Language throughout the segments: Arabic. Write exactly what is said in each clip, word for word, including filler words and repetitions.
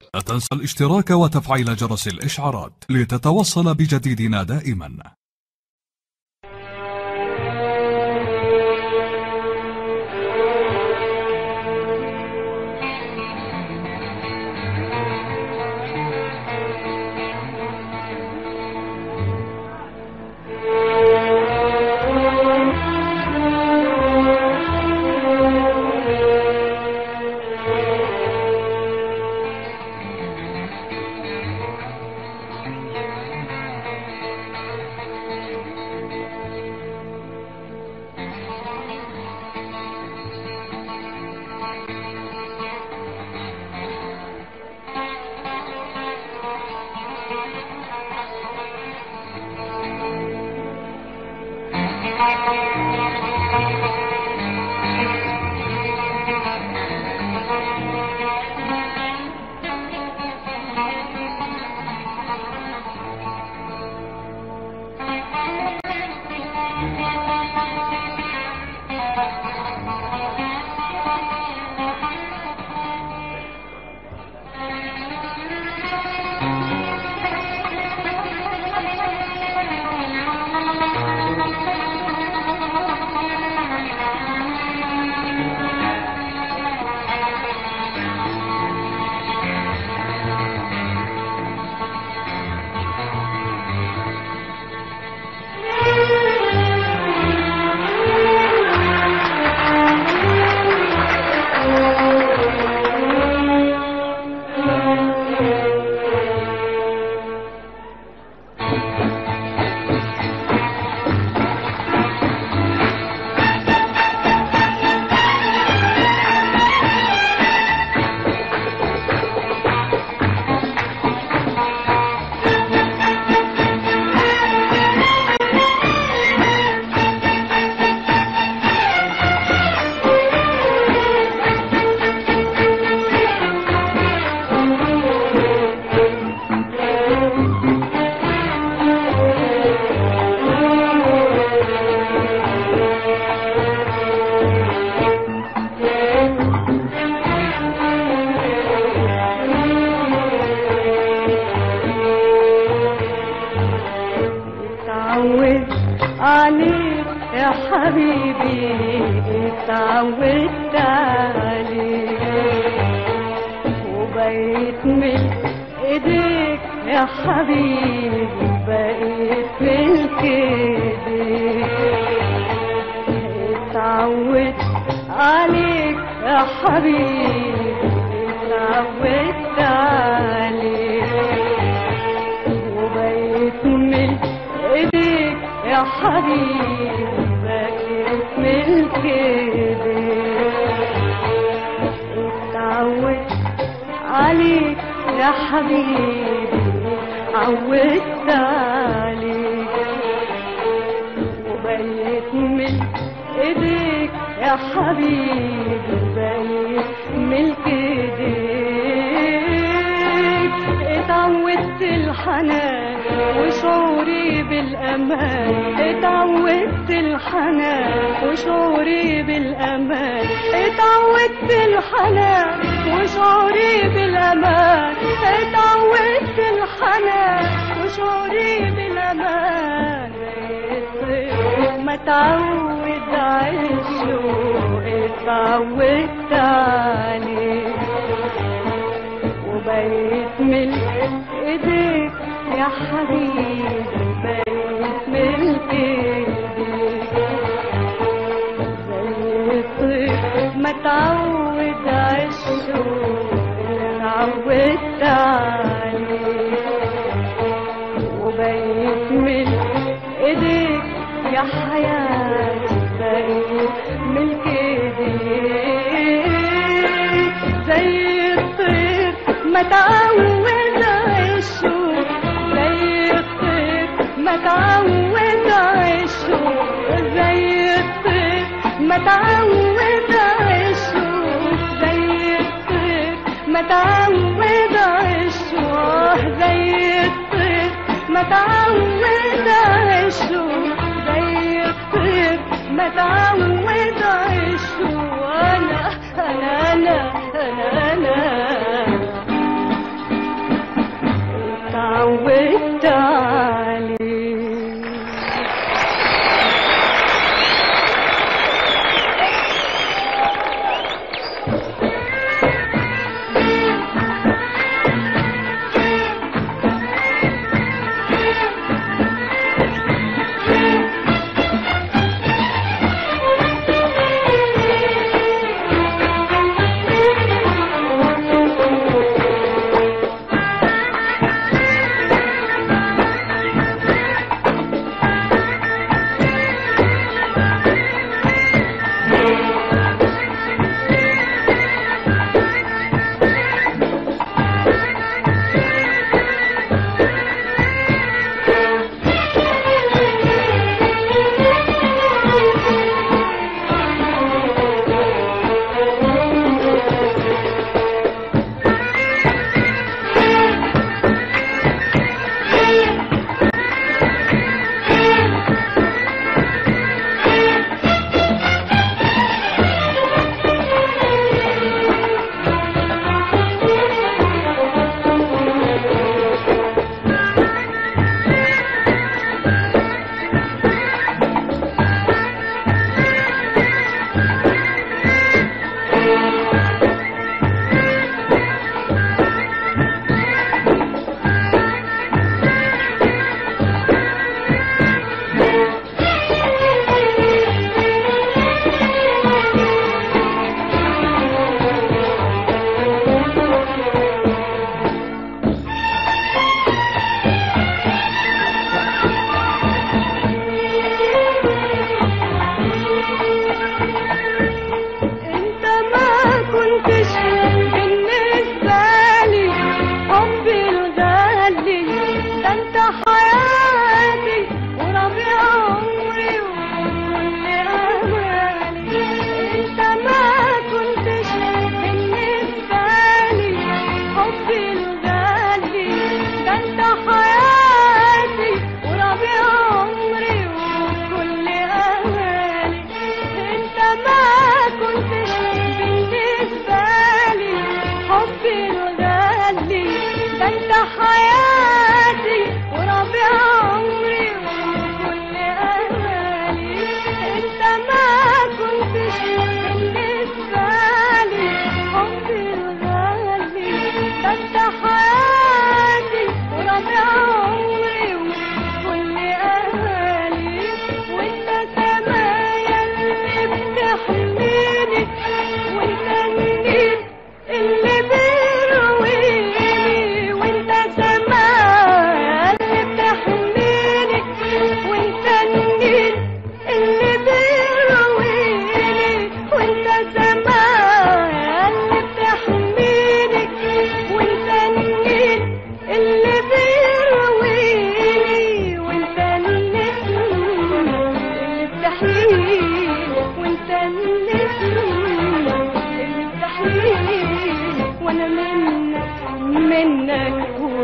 لا تنسى الاشتراك وتفعيل جرس الإشعارات لتتوصل بجديدنا دائما. عليك يا حبيبي اتعودت عليك وبقيت من ايديك يا حبيبي بقيت ملك ايديك اتعودت عليك يا حبيبي اتعودت عليك وبقيت من ايديك يا حبيبي بقيت ملك ايديك اتعودت عليك يا حبيبي اتعودت عليك وبقيت من ايديك يا حبيبي بقيت ملك ايديك اتعودت الحنان وشعوري بالامان اتعودت الحنان وشعوري بالامان اتعودت الحنان وشعوري بالامان اتعودت الحنان وشعوري بالامان ما تعود عالشوق اتعودت عليك وبقيت من ايديك يا حبيبي بقيت ملك ايديك زي الطير ما تعود عالشوق اتعودت عليك وبقيت من ايديك يا حياتي بقيت ملك ايديك زي الطير ما تعود عالشوق زي الطير ما تعود عالشوق زي الطير ما تعود عالشوق زي الطير ما تعود عالشوق زي الطير ما تعود عالشوق زي الطير ما تعود عالشوق انا انا انا انا انا حياتي وربيع عمري وكل أمالي، وانت سمايا اللي بتحميني، وانت النيل اللي بيرويني، وانت سمايا اللي بتحميني، وانت النيل اللي بيرويني، وانت سمايا اللي بتحميني، وانت النيل اللي بيرويني، وانت النسم اللي بتحييني، وانت النسم اللي بتحييني، وانا منك منك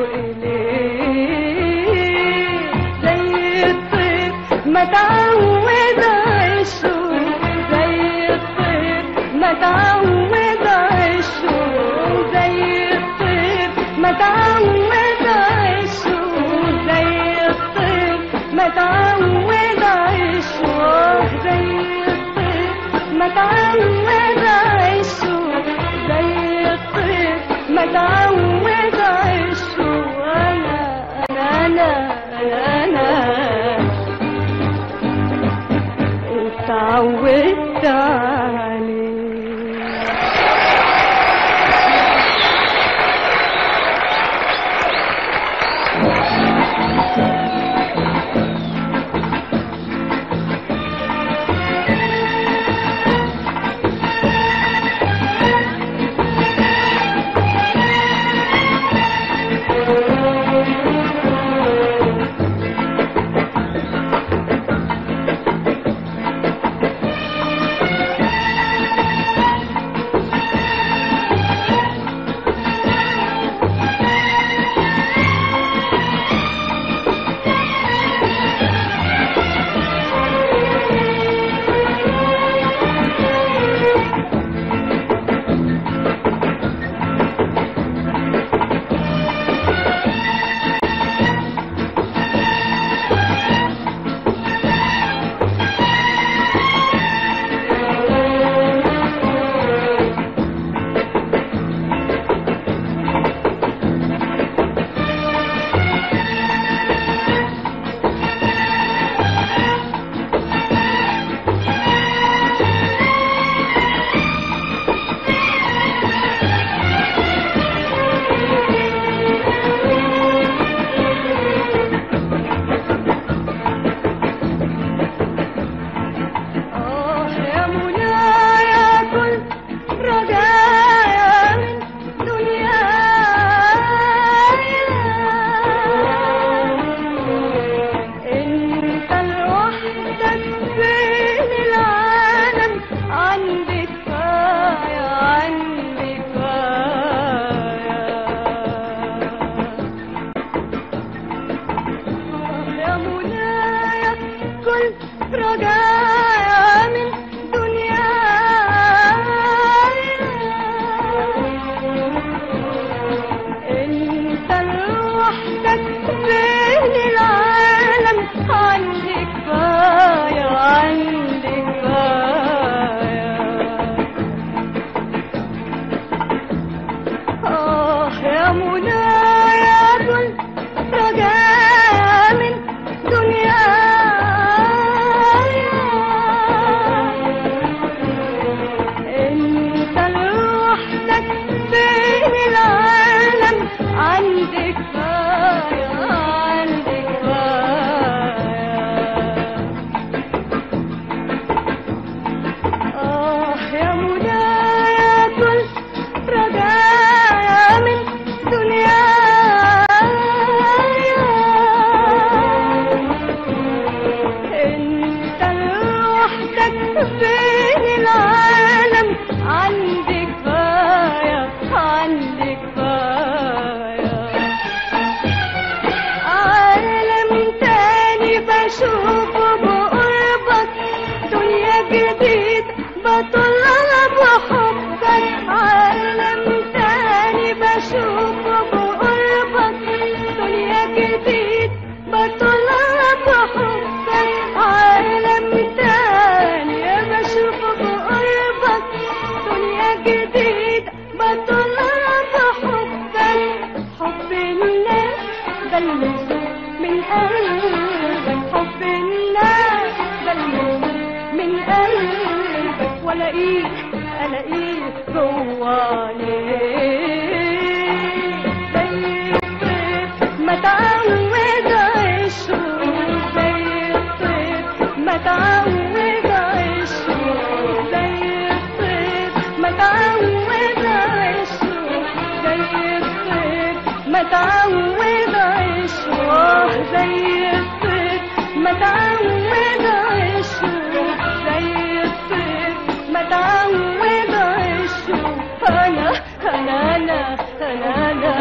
وإليك زي الطير ما تعود عيشه، زي الطير ما تعود عيشه، زي الطير ما تعود عيشه، زي الطير ما تعود عيشه، زي الطير ما تعود عيشه، زي الطير ما تعود عيشه، وانا انا انا انا اتعودت عليه. عندك كفاية بلمسه من قلبك، حب الناس بلمسه من قلبك، والاقيه الاقيه جوالي زي الطير ما تعود عيشه، زي الطير ما تعود عيشه، زي الطير ما تعود عيشه، زي الطير ما تعود عيشه، زي الطير ما تعود عيشه، زي الطير ما تعود عيشه. انا انا انا انا